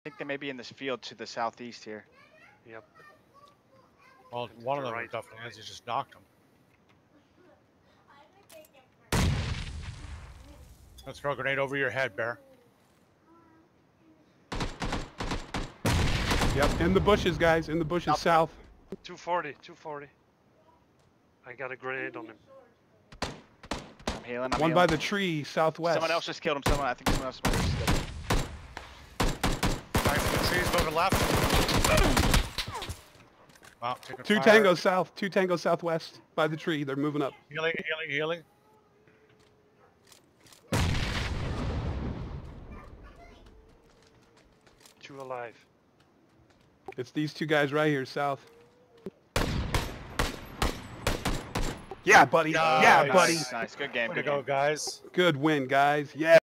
think they may be in this field to the southeast here. Yep. Well, one of them definitely has. You just knocked him. Let's throw a grenade over your head, Bear. Yep, in the bushes, guys. In the bushes, Up. south. 240, 240. I got a grenade on him. I'm healing. One by the tree, southwest. Someone else just killed him. I think someone else might have just killed him. Guys in the trees moving left. Wow, taking Two fire. Tango south, 2 Tango southwest by the tree. They're moving up. Healing, healing, healing. Two alive. It's these 2 guys right here, south. Yeah, buddy. Nice. Yeah, buddy. Nice. Good game. Way to Good go, game. guys. Good win, guys. Yeah.